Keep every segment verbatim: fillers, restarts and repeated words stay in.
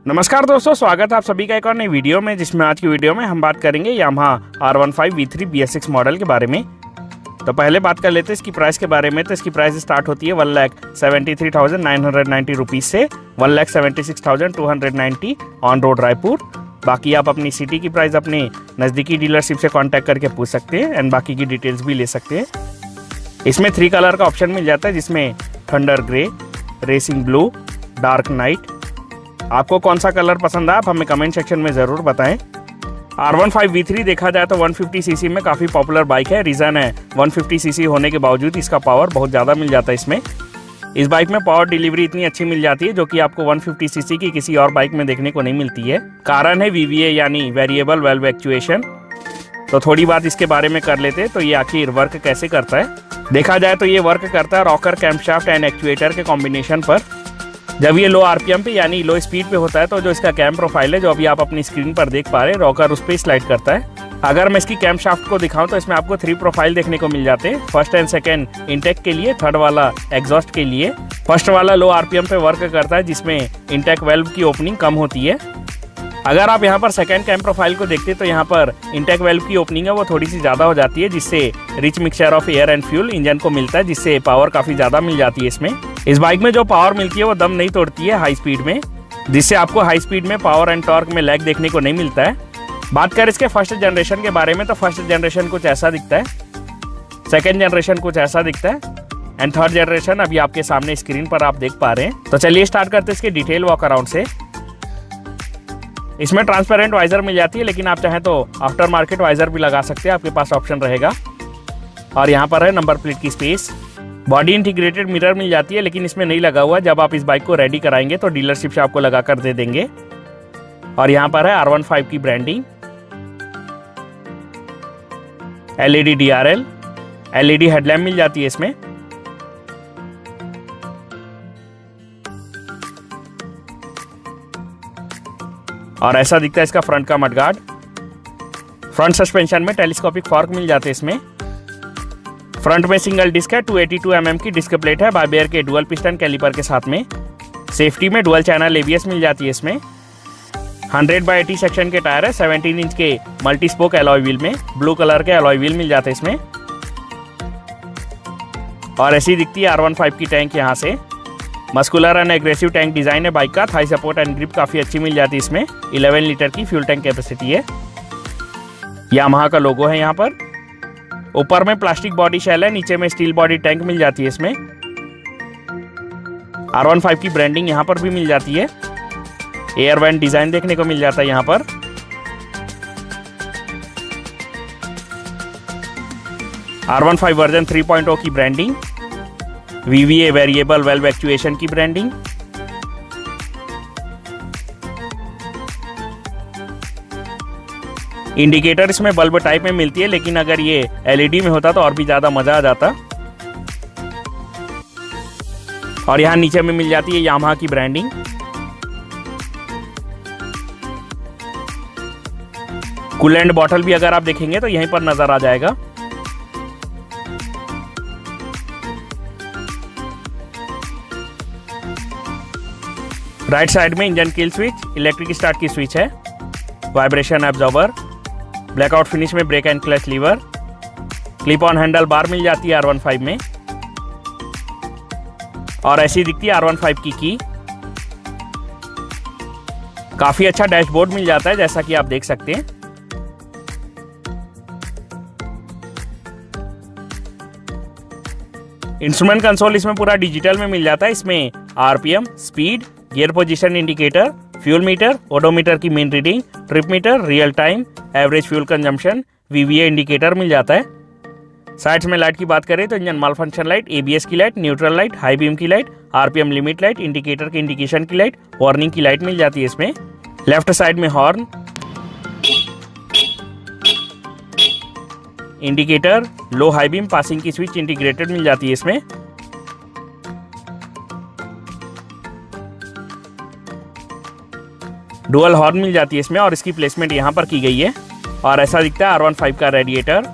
नमस्कार दोस्तों, स्वागत है आप सभी का एक और नई वीडियो में, जिसमें आज की वीडियो में हम बात करेंगे Yamaha R one five V three B S six model के बारे में। तो पहले बात कर लेते हैं इसकी प्राइस के बारे में। तो इसकी प्राइस स्टार्ट होती है one lakh seventy three thousand nine hundred ninety rupees से one lakh seventy six thousand two hundred ninety on road Raipur. बाकी आप अपनी सिटी की प्राइस अपने नज़दीकी डीलरशिप से कॉन्टैक्ट करके पूछ सकते हैं एंड बाकी की डिटेल्स भी ले सकते हैं। इसमें थ्री कलर का ऑप्शन मिल जाता है, जिसमें thunder grey, racing blue, dark knight. आपको कौन सा कलर पसंद है आप हमें कमेंट सेक्शन में ज़रूर बताएं। R one five V three देखा जाए तो वन फिफ्टी सीसी में काफ़ी पॉपुलर बाइक है। रीज़न है वन फिफ्टी सीसी होने के बावजूद इसका पावर बहुत ज़्यादा मिल जाता है। इसमें इस बाइक में पावर डिलीवरी इतनी अच्छी मिल जाती है जो कि आपको वन फिफ्टी सीसी की किसी और बाइक में देखने को नहीं मिलती है। कारण है वी वी ए यानी वेरिएबल वाल्व एक्चुएशन। तो थोड़ी बात इसके बारे में कर लेते हैं। तो ये आखिर वर्क कैसे करता है देखा जाए तो ये वर्क करता है रॉकर, कैम्पशाफ्ट एंड एक्चुएटर के कॉम्बिनेशन पर। जब ये लो आरपीएम पे यानी लो स्पीड पे होता है तो जो इसका कैम प्रोफाइल है, जो अभी आप अपनी स्क्रीन पर देख पा रहे हैं, रॉकर उस पर स्लाइड करता है। अगर मैं इसकी कैम शाफ्ट को दिखाऊं तो इसमें आपको थ्री प्रोफाइल देखने को मिल जाते हैं। फर्स्ट एंड सेकंड इंटेक के लिए, थर्ड वाला एग्जॉस्ट के लिए। फर्स्ट वाला लो आरपीएम पे वर्क करता है, जिसमें इंटेक वेल्व की ओपनिंग कम होती है। अगर आप यहाँ पर सेकंड कैम प्रोफाइल को देखते हैं तो यहाँ पर इंटेक वेल्व की ओपनिंग है वो थोड़ी सी ज़्यादा हो जाती है, जिससे rich mixture of air and fuel engine को मिलता है, जिससे पावर काफ़ी ज़्यादा मिल जाती है। इसमें इस बाइक में जो पावर मिलती है वो दम नहीं तोड़ती है हाई स्पीड में, जिससे आपको हाई स्पीड में पावर एंड टॉर्क में लैग देखने को नहीं मिलता है। बात करें इसके फर्स्ट जनरेशन के बारे में तो फर्स्ट जनरेशन कुछ ऐसा दिखता है, सेकेंड जनरेशन कुछ ऐसा दिखता है एंड थर्ड जनरेशन अभी आपके सामने स्क्रीन पर आप देख पा रहे हैं। तो चलिए स्टार्ट करते हैं इसके डिटेल वॉक अराउंड से। इसमें ट्रांसपेरेंट वाइजर मिल जाती है, लेकिन आप चाहें तो आफ्टर मार्केट वाइजर भी लगा सकते हैं, आपके पास ऑप्शन रहेगा। और यहाँ पर है नंबर प्लेट की स्पेस। बॉडी इंटीग्रेटेड मिरर मिल जाती है, लेकिन इसमें नहीं लगा हुआ। जब आप इस बाइक को रेडी कराएंगे तो डीलरशिप से आपको लगा कर दे देंगे। और यहाँ पर है आर वन फाइव की branding, LED D R L, LED headlamp मिल जाती है इसमें। और ऐसा दिखता है इसका फ्रंट का मडगार्ड। फ्रंट सस्पेंशन में टेलीस्कोपिक फॉर्क मिल जाते हैं इसमें। फ्रंट में सिंगल डिस्क है, two eighty two M M की डिस्क प्लेट है बायबेयर के डुअल पिस्टन कैलिपर के साथ में। सेफ्टी में डुअल चैनल एबीएस मिल जाती है इसमें। हंड्रेड बाई एटी सेक्शन के टायर है, सेवनटीन इंच के मल्टी स्पोक एलॉय व्हील में, ब्लू कलर के एलॉय व्हील मिल जाते हैं इसमें। और ऐसी दिखती है आर वन फाइव की टैंक यहाँ से। Muscular and aggressive tank design है बाइक का। थाई सपोर्ट एंड ग्रिप काफी अच्छी मिल जाती है इसमें। इलेवन लीटर की फ्यूल टैंक कैपेसिटी है। यामाहा का लोगो है यहाँ पर। ऊपर में प्लास्टिक बॉडी शेल है, नीचे में स्टील बॉडी टैंक मिल जाती है इसमें। आर वन फाइव की ब्रांडिंग यहाँ पर भी मिल जाती है। एयर वेंट डिजाइन देखने को मिल जाता है यहाँ पर। R one five version three point O की branding, V V A variable valve actuation की ब्रांडिंग। इंडिकेटर इसमें बल्ब टाइप में मिलती है, लेकिन अगर ये एलईडी में होता तो और भी ज्यादा मजा आ जाता। और यहाँ नीचे में मिल जाती है यामाहा की ब्रांडिंग। कूलेंट बॉटल भी अगर आप देखेंगे तो यहीं पर नजर आ जाएगा। राइट साइड में engine kill switch, electric start की स्विच है, वाइब्रेशन एब्जॉर्बर, ब्लैकआउट फिनिश में brake and clutch lever, clip on handle bar मिल जाती है आर वन फाइव में। और ऐसी दिखती है आर वन फाइव की की। काफी अच्छा डैशबोर्ड मिल जाता है, जैसा कि आप देख सकते हैं। इंस्ट्रूमेंट कंसोल इसमें पूरा डिजिटल में मिल जाता है। इसमें RPM, speed, gear position indicator, fuel meter, odometer की main reading, trip meter, real time, average fuel consumption, VVA indicator मिल जाता है। साइड्स में लाइट की बात करें तो engine malfunction light, ABS की light, neutral light, high beam की light, RPM limit light, indicator की इंडिकेशन की लाइट, वार्निंग की लाइट मिल जाती है इसमें। लेफ्ट साइड में horn, indicator, low high beam, passing की स्विच इंटीग्रेटेड मिल जाती है इसमें। डुअल हॉर्न मिल जाती है इसमें और इसकी प्लेसमेंट यहाँ पर की गई है। और ऐसा दिखता है आर वन फाइव का रेडिएटर।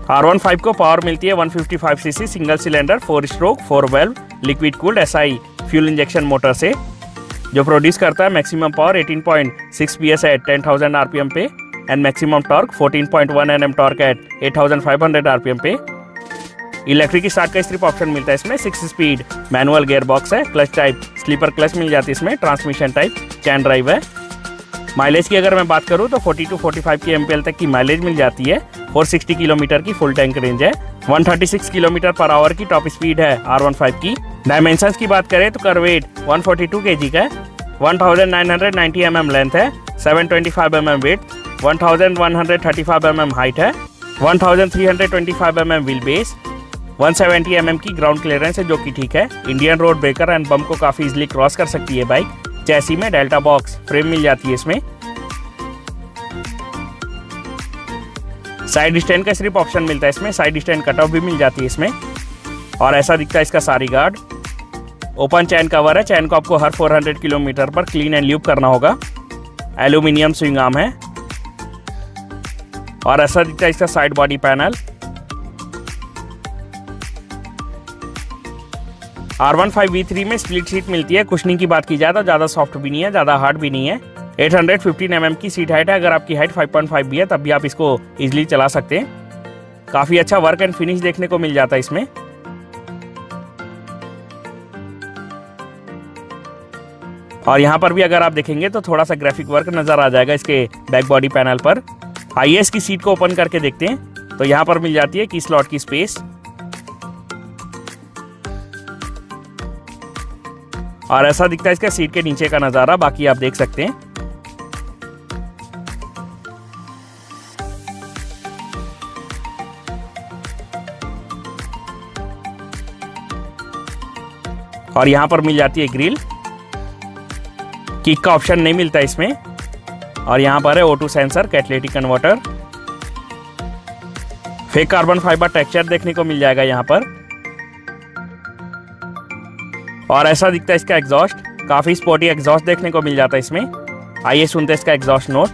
आर वन फाइव को पावर मिलती है one fifty five CC single cylinder four stroke four valve liquid cooled SI fuel injection motor से, जो प्रोड्यूस करता है maximum power eighteen point six PS at ten thousand RPM पे and maximum torque fourteen point one NM torque at eight thousand five hundred RPM पे। Electric start का सिर्फ option मिलता है इसमें, six speed manual gear box है, clutch type slipper clutch मिल जाती है इसमें, ट्रांसमिशन टाइप चैन ड्राइव है। माइलेज की अगर मैं बात करूँ तो फोर्टी टू फोर्टी फाइव की एमपीएल तक की माइलेज मिल जाती है। फोर सिक्सटी किलोमीटर की फुल टैंक रेंज है, one thirty six kilometre per hour की टॉप स्पीड है आर वन फाइव की। डायमेंशंस की बात करें तो kerb weight one forty two KG का है, one thousand nine hundred ninety MM length है, seven twenty five MM weight, one thousand one hundred thirty five MM height है, one thousand three hundred twenty five MM wheel base, one seventy MM की ground clearance है जो कि ठीक है। Indian road breaker and bump को काफी easily cross कर सकती है बाइक। चैसी में डेल्टा बॉक्स फ्रेम मिल जाती है इसमें। साइड स्टैंड का सिर्फ ऑप्शन मिलता है इसमें, साइड स्टैंड कट ऑफ भी मिल जाती है इसमें। और ऐसा दिखता है इसका सारी गार्ड। ओपन चैन कवर है, चैन को आपको हर फोर हंड्रेड किलोमीटर पर क्लीन एंड ल्यूब करना होगा। एल्यूमिनियम स्विंग आर्म है और ऐसा दिखता है इसका side body panel. R one five V three में स्प्लिट सीट मिलती है। कुशनिंग की बात की जाए तो ज़्यादा सॉफ्ट भी नहीं है, ज़्यादा हार्ड भी नहीं है। एट हंड्रेड फिफ्टीन एमएम की सीट हाइट है, अगर आपकी हाइट फाइव पॉइंट फाइव भी है तब भी आप इसको इजीली चला सकते हैं। काफ़ी अच्छा वर्क एंड फिनिश देखने को मिल जाता है इसमें। और यहाँ पर भी अगर आप देखेंगे तो थोड़ा सा ग्राफिक वर्क नज़र आ जाएगा इसके बैक बॉडी पैनल पर। आइए इसकी सीट को ओपन करके देखते हैं तो यहाँ पर मिल जाती है की स्लॉट की स्पेस और ऐसा दिखता है इसका सीट के नीचे का नज़ारा, बाकी आप देख सकते हैं। और यहां पर मिल जाती है ग्रिल। किक का ऑप्शन नहीं मिलता इसमें। और यहां पर है O two sensor catalytic converter. Fake carbon fibre texture देखने को मिल जाएगा यहां पर। और ऐसा दिखता है इसका एग्जॉस्ट, काफी स्पोर्टी एग्जॉस्ट देखने को मिल जाता है इसमें। आइए सुनते हैं इसका एग्जॉस्ट नोट।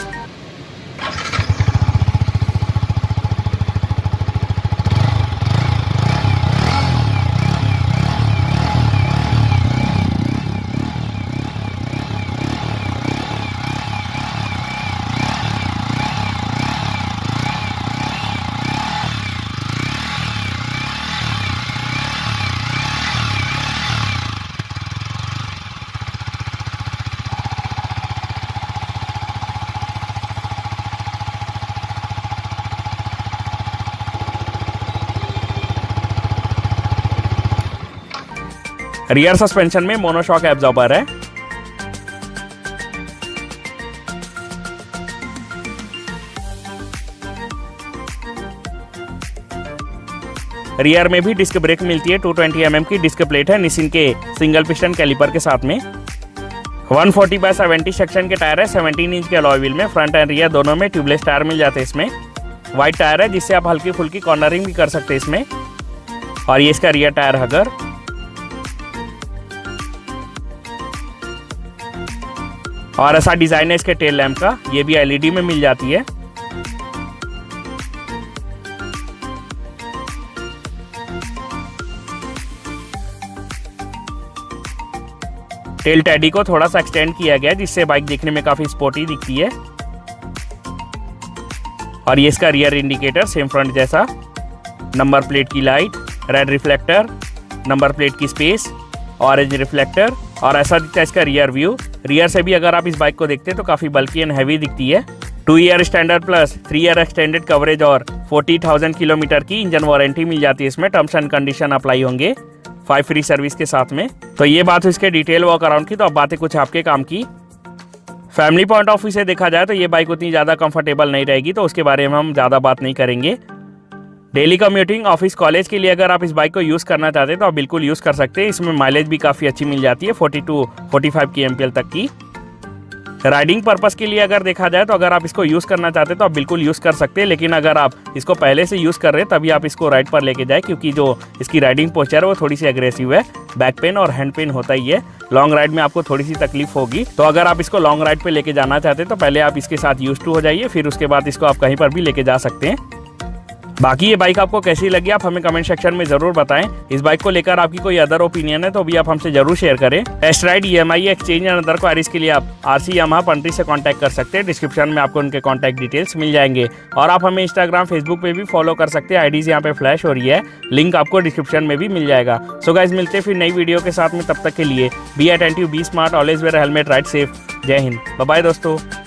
रियर सस्पेंशन में मोनोशॉक एब्जॉर्बर है। रियर में भी डिस्क ब्रेक मिलती है, टू ट्वेंटी एम एम की डिस्क प्लेट है निसिन के सिंगल पिस्टन कैलिपर के साथ में। One forty by seventy section के टायर है, सेवनटीन इंच के अलॉय व्हील में। फ्रंट एंड रियर दोनों में ट्यूबलेस टायर मिल जाते हैं इसमें। वाइट टायर है जिससे आप हल्की फुल्की कॉर्नरिंग भी कर सकते हैं इसमें। और ये इसका रियर टायर हगर। और ऐसा डिजाइन है इसके टेल लैंप का, ये भी एलईडी में मिल जाती है। टेल टैडी को थोड़ा सा एक्सटेंड किया गया जिससे बाइक देखने में काफी स्पोर्टी दिखती है। और ये इसका रियर इंडिकेटर सेम फ्रंट जैसा। नंबर प्लेट की light, red reflector, number plate की स्पेस, ऑरेंज रिफ्लेक्टर। और ऐसा दिखता है इसका रियर व्यू। रियर से भी अगर आप इस बाइक को देखते हैं तो काफी बल्की एंड हैवी दिखती है। Two year standard plus three year extended coverage और फोर्टी थाउजेंड किलोमीटर की इंजन वारंटी मिल जाती है इसमें। टर्म्स एंड कंडीशन अप्लाई होंगे फाइव फ्री सर्विस के साथ में। तो ये बात इसके डिटेल वॉक अराउंड की। तो अब बातें कुछ आपके काम की। फैमिली पॉइंट ऑफ व्यू से देखा जाए तो ये बाइक उतनी ज़्यादा कंफर्टेबल नहीं रहेगी, तो उसके बारे में हम ज़्यादा बात नहीं करेंगे। डेली कम्यूटिंग, ऑफिस, कॉलेज के लिए अगर आप इस बाइक को यूज़ करना चाहते हैं तो आप बिल्कुल यूज़ कर सकते हैं। इसमें माइलेज भी काफ़ी अच्छी मिल जाती है, फोर्टी टू फोर्टी फाइव की एमपीएल तक की। राइडिंग पर्पस के लिए अगर देखा जाए तो अगर आप इसको यूज़ करना चाहते हैं तो आप बिल्कुल यूज़ कर सकते हैं। लेकिन अगर आप इसको पहले से यूज़ कर रहे हैं तभी आप इसको राइड पर लेके जाए, क्योंकि जो इसकी राइडिंग पोस्चर है वो थोड़ी सी एग्रेसिव है। बैक पेन और हैंड पेन होता ही है, लॉन्ग राइड में आपको थोड़ी सी तकलीफ होगी। तो अगर आप इसको लॉन्ग राइड पे लेके जाना चाहते हैं तो पहले आप इसके साथ यूज टू हो जाइए, फिर उसके बाद इसको आप कहीं पर भी लेके जा सकते हैं। बाकी ये बाइक आपको कैसी लगी आप हमें कमेंट सेक्शन में जरूर बताएं। इस बाइक को लेकर आपकी कोई अदर ओपिनियन है तो भी आप हमसे जरूर शेयर करें। Test ride, E M I, exchange and other queries के लिए आप आरसी यामाहा पंट्री से कांटेक्ट कर सकते हैं। डिस्क्रिप्शन में आपको उनके कांटेक्ट डिटेल्स मिल जाएंगे और आप हमें इंस्टाग्राम, फेसबुक पे भी फॉलो कर सकते हैं। आईडीज यहाँ पे फ्लैश हो रही है, लिंक आपको डिस्क्रिप्शन में भी मिल जाएगा। सो गाइस, मिलते हैं फिर नई वीडियो के साथ में, तब तक के लिए be attentive, be smart, always wear helmet, ride safe. जय हिंद, बाय बाय दोस्तों।